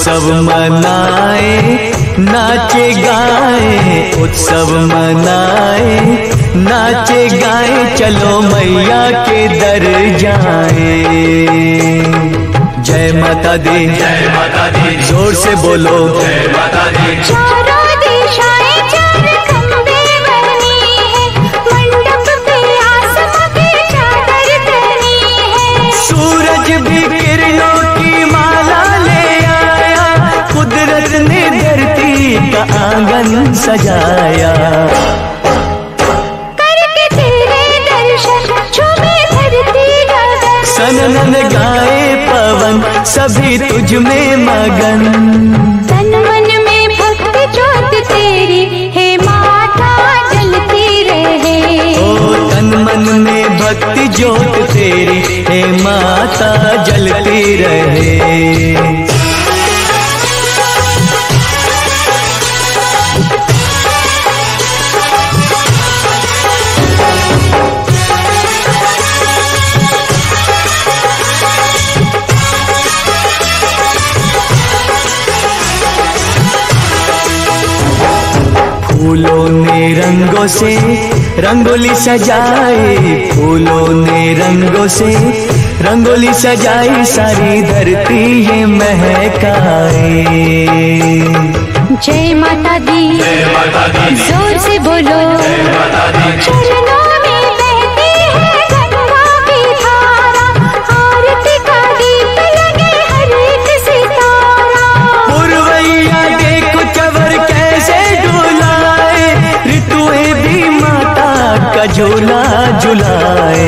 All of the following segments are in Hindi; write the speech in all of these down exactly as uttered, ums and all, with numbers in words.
उत्सव मनाए नाचे गाए, उत्सव मनाए नाचे गाए, चलो मैया के दर जाए। जय माता दी, जय माता दी, जोर से बोलो जय माता दी। चारों दिशाएं चार खंबे बनी है, मंडप पे आसमां की चादर तनी है। सूरज भी किरणों की माला ले आया, कुदरत ने धरती का आंगन सजाया। करके तेरे दर्शन झूमे धरती गगन, सनन गाए पवन सभी तुझ में मगन। तन मन में भक्ति ज्योत तेरी है माता जलती रहे। ओ तन मन में भक्ति ज्योत तेरी है माता जलती रहे। फूलों ने रंगों से रंगोली सजाई, फूलों ने रंगों से रंगोली सजाई, सारी धरती ये महकाए। जय माता दी, जय माता दी, जोर से बोलो जय माता दी। चरणों में बहती है गंगा की धारा, आरती का दीप लगे हर एक सितारा। पुरवैया देखो चवर कैसे डुलाए, ऋतुएं भी माता का झूला झुलाए।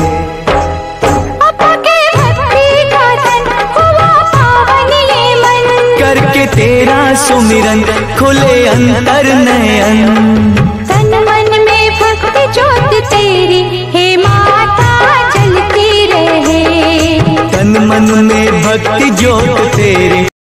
अपा के भक्ति का तन हुआ पावन ये मन, करके तेरा सुमिरन खुले अंतर नयन। तन मन में भक्ति ज्योत तेरी